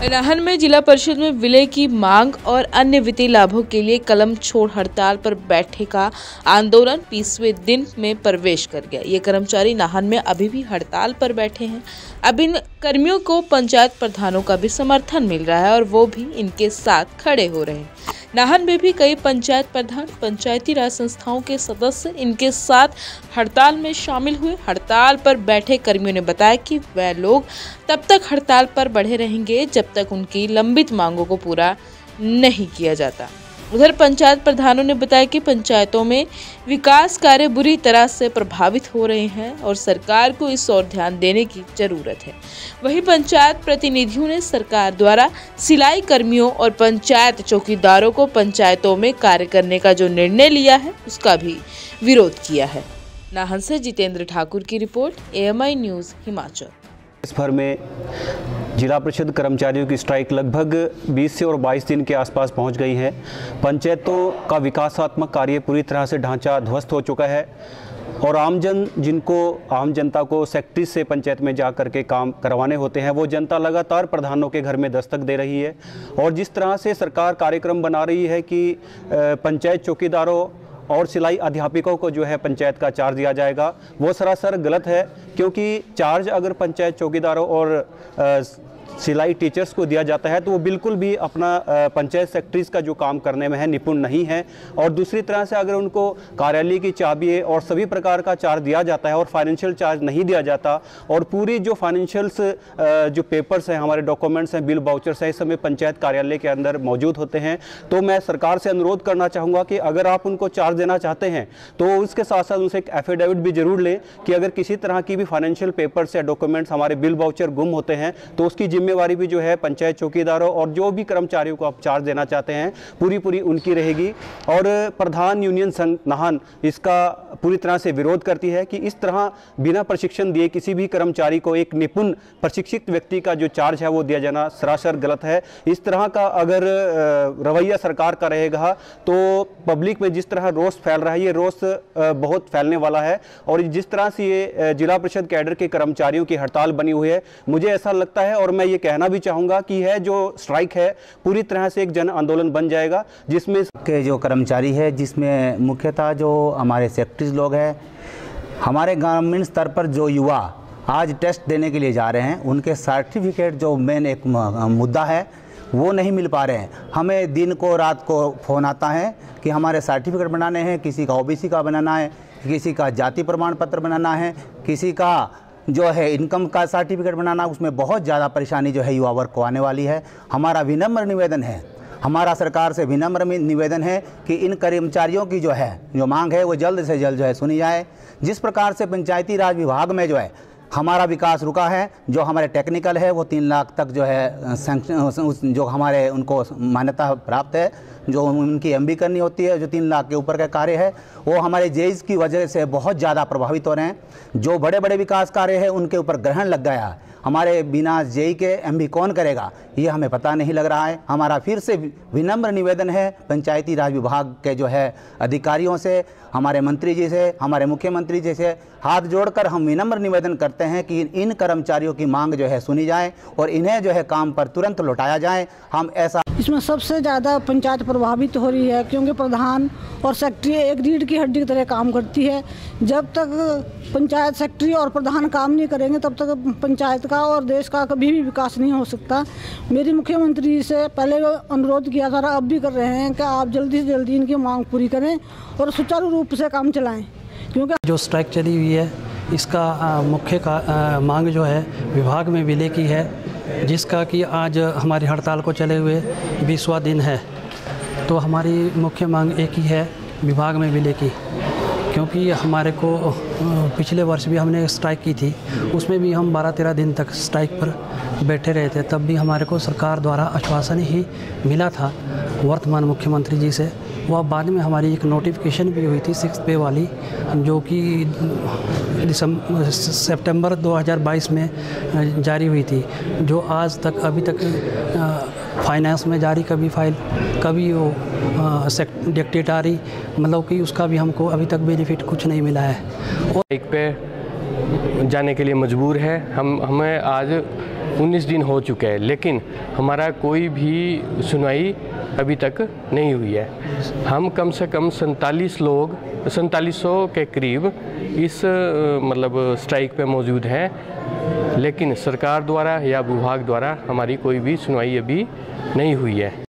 नाहन में जिला परिषद में विलय की मांग और अन्य वित्तीय लाभों के लिए कलम छोड़ हड़ताल पर बैठे का आंदोलन 20वें दिन में प्रवेश कर गया। ये कर्मचारी नाहन में अभी भी हड़ताल पर बैठे हैं। अब इन कर्मियों को पंचायत प्रधानों का भी समर्थन मिल रहा है और वो भी इनके साथ खड़े हो रहे हैं। नाहन में भी कई पंचायत प्रधान, पंचायती राज संस्थाओं के सदस्य इनके साथ हड़ताल में शामिल हुए। हड़ताल पर बैठे कर्मियों ने बताया कि वह लोग तब तक हड़ताल पर बढ़े रहेंगे जब तक उनकी लंबित मांगों को पूरा नहीं किया जाता। उधर पंचायत प्रधानों ने बताया कि पंचायतों में विकास कार्य बुरी तरह से प्रभावित हो रहे हैं और सरकार को इस ओर ध्यान देने की जरूरत है। वहीं पंचायत प्रतिनिधियों ने सरकार द्वारा सिलाई कर्मियों और पंचायत चौकीदारों को पंचायतों में कार्य करने का जो निर्णय लिया है उसका भी विरोध किया है। नाहन से जितेंद्र ठाकुर की रिपोर्ट, AMI न्यूज़ हिमाचल। देश भर में जिला परिषद कर्मचारियों की स्ट्राइक लगभग 20 से और 22 दिन के आसपास पहुंच गई है। पंचायतों का विकासात्मक कार्य पूरी तरह से ढांचा ध्वस्त हो चुका है और आम जनता को सेक्रेटरी से पंचायत में जा कर के काम करवाने होते हैं, वो जनता लगातार प्रधानों के घर में दस्तक दे रही है। और जिस तरह से सरकार कार्यक्रम बना रही है कि पंचायत चौकीदारों और सिलाई अध्यापकों को जो है पंचायत का चार्ज दिया जाएगा, वो सरासर गलत है। क्योंकि चार्ज अगर पंचायत चौकीदारों और सिलाई टीचर्स को दिया जाता है तो वो बिल्कुल भी अपना पंचायत सेक्रेटरीज का जो काम करने में है निपुण नहीं है। और दूसरी तरह से अगर उनको कार्यालय की चाबी और सभी प्रकार का चार्ज दिया जाता है और फाइनेंशियल चार्ज नहीं दिया जाता और पूरी जो फाइनेंशियल्स जो पेपर्स हैं, हमारे डॉक्यूमेंट्स हैं, बिल वाउचर्स हैं, इस समय पंचायत कार्यालय के अंदर मौजूद होते हैं। तो मैं सरकार से अनुरोध करना चाहूँगा कि अगर आप उनको चार्ज देना चाहते हैं तो उसके साथ साथ उनसे एक एफिडेविट भी जरूर लें कि अगर किसी तरह की भी फाइनेंशियल पेपर्स या डॉक्यूमेंट्स, हमारे बिल वाउचर गुम होते हैं तो उसकी जिम्मेवारी भी जो है पंचायत चौकीदारों और जो भी कर्मचारियों को आप चार्ज देना चाहते हैं पूरी उनकी रहेगी। और प्रधान यूनियन संघ नाहन इसका पूरी तरह से विरोध करती है कि इस तरह बिना प्रशिक्षण दिए किसी भी कर्मचारी को एक निपुण प्रशिक्षित व्यक्ति का जो चार्ज है वो दिया जाना सरासर गलत है। इस तरह का अगर रवैया सरकार का रहेगा तो पब्लिक में जिस तरह रोष फैल रहा है, ये रोष बहुत फैलने वाला है। और जिस तरह से ये जिला परिषद कैडर के कर्मचारियों की हड़ताल बनी हुई है, मुझे ऐसा लगता है और मैं ये कहना भी चाहूंगा कि है जो स्ट्राइक है पूरी तरह से एक जन आंदोलन बन जाएगा, जिसमें के जो कर्मचारी है, जिसमें मुख्यतः जो हमारे सेक्रेटरीज लोग हैं, हमारे ग्रामीण स्तर पर जो युवा आज टेस्ट देने के लिए जा रहे हैं, उनके सर्टिफिकेट जो मेन एक मुद्दा है वो नहीं मिल पा रहे हैं। हमें दिन को रात को फ़ोन आता है कि हमारे सर्टिफिकेट बनाने हैं, किसी का OBC का बनाना है, किसी का जाति प्रमाण पत्र बनाना है, किसी का जो है इनकम का सर्टिफिकेट बनाना, उसमें बहुत ज़्यादा परेशानी जो है युवा वर्ग को आने वाली है। हमारा विनम्र निवेदन है, हमारा सरकार से विनम्र निवेदन है कि इन कर्मचारियों की जो मांग है वो जल्द से जल्द जो है सुनी जाए। जिस प्रकार से पंचायती राज विभाग में जो है हमारा विकास रुका है, जो हमारे टेक्निकल है वो 3 लाख तक जो है सैंक्शन, जो हमारे उनको मान्यता प्राप्त है, जो उनकी MB करनी होती है, जो 3 लाख के ऊपर का कार्य है, वो हमारे JEEs की वजह से बहुत ज़्यादा प्रभावित हो रहे हैं। जो बड़े बड़े विकास कार्य है उनके ऊपर ग्रहण लग गया है। हमारे बिना JEE के MB कौन करेगा ये हमें पता नहीं लग रहा है। हमारा फिर से विनम्र निवेदन है पंचायती राज विभाग के जो है अधिकारियों से, हमारे मंत्री जी से, हमारे मुख्यमंत्री जी से हाथ जोड़कर हम विनम्र निवेदन करते हैं कि इन कर्मचारियों की मांग जो है सुनी जाए और इन्हें जो है काम पर तुरंत लौटाया जाए। हम ऐसा इसमें सबसे ज़्यादा पंचायत प्रभावित हो रही है, क्योंकि प्रधान और सेक्रेटरी एक रीढ़ की हड्डी की तरह काम करती है। जब तक पंचायत सेक्रेटरी और प्रधान काम नहीं करेंगे तब तक पंचायत का और देश का कभी भी विकास नहीं हो सकता। मेरी मुख्यमंत्री से पहले अनुरोध किया था, अब भी कर रहे हैं कि आप जल्दी से जल्दी इनकी मांग पूरी करें और सुचारू रूप से काम चलाएं। क्योंकि जो स्ट्राइक चली हुई है इसका मुख्य मांग जो है विभाग में विलय की है, जिसका कि आज हमारी हड़ताल को चले हुए 20वां दिन है। तो हमारी मुख्य मांग एक ही है, विभाग में विलय की। क्योंकि हमारे को पिछले वर्ष भी हमने स्ट्राइक की थी, उसमें भी हम 12-13 दिन तक स्ट्राइक पर बैठे रहे थे। तब भी हमारे को सरकार द्वारा आश्वासन ही मिला था वर्तमान मुख्यमंत्री जी से। वह बाद में हमारी एक नोटिफिकेशन भी हुई थी 6 पे वाली, जो कि सितंबर 2022 में जारी हुई थी, जो आज तक अभी तक फाइनेंस में जारी, कभी फाइल, कभी वो डिक्टेटरी, मतलब कि उसका भी हमको अभी तक बेनिफिट कुछ नहीं मिला है। और एक पे जाने के लिए मजबूर है। हमें आज 19 दिन हो चुके हैं, लेकिन हमारा कोई भी सुनवाई अभी तक नहीं हुई है। हम कम से कम 4700 के करीब इस मतलब स्ट्राइक पे मौजूद हैं, लेकिन सरकार द्वारा या विभाग द्वारा हमारी कोई भी सुनवाई अभी नहीं हुई है।